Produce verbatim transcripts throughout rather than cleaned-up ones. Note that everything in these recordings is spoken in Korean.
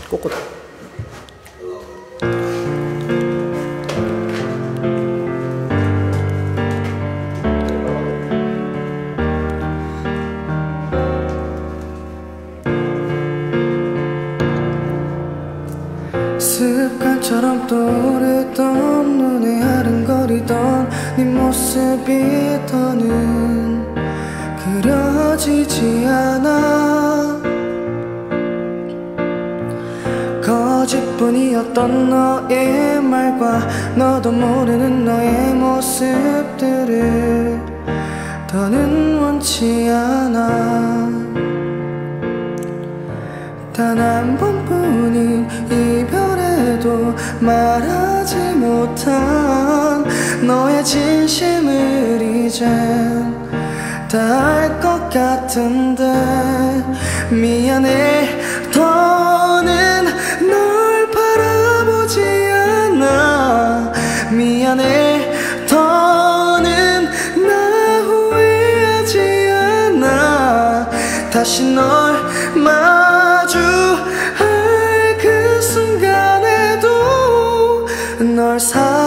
꼬꼬다. 습관처럼 떠오르던 눈에 아른거리던 네 모습이 더는 그려지지 않아. 거짓뿐이었던 너의 말과 너도 모르는 너의 모습들을 더는 원치 않아. 단 한 번뿐인 이별에도 말하지 못한 너의 진심을 이젠 다 알 것 같은데 미안해. 더는 널 바라보지 않아. 미안해. 더는 나 후회하지 않아. 다시 널 마주할 그 순간에도 널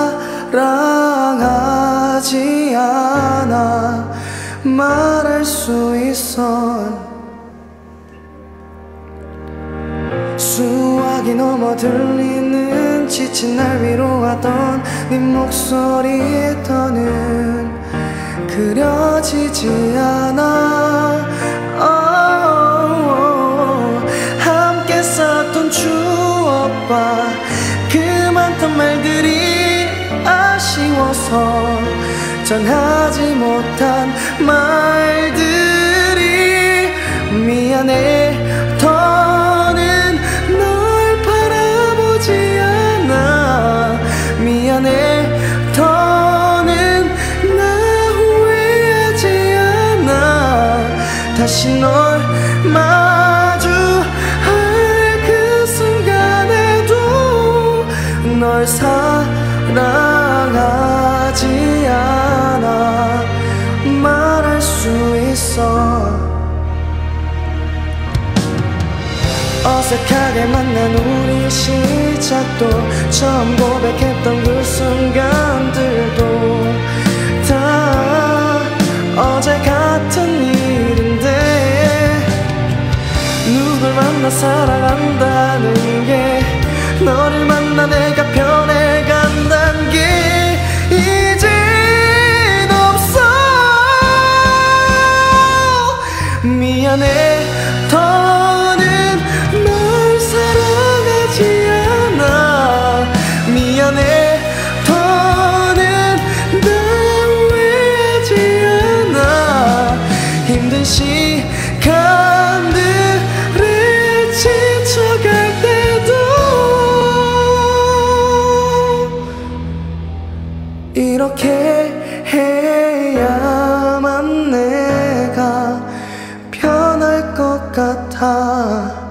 사랑하지 않아 말할 수 있어. 수화기 넘어 들리는 지친 날 위로하던 네 목소리 더는 그려지지 않아. oh, 함께 쌓았던 추억과 그 많던 말들이 아쉬워서 전하지 못한 말들이 미안해. 더는 널 바라보지 않아. 미안해. 더는 나 후회하지 않아. 다시 널 마주할 그 순간에도 널 사랑하지 않아 말할 수 있어. 어색하게 만난 우리 시작도 처음 고백했던 그 순간들도 다 어제 같은 일인데 누굴 만나 사랑한다는 게 너를 만나 내가 변해간다는 게 이젠 없어. 미안해. 더는 널 사랑하지 않아. 미안해. 더는 나 후회하지 않아. 힘든 시간들을 지쳐갈 때도 이렇게 해야만 내가 편할 것 같아.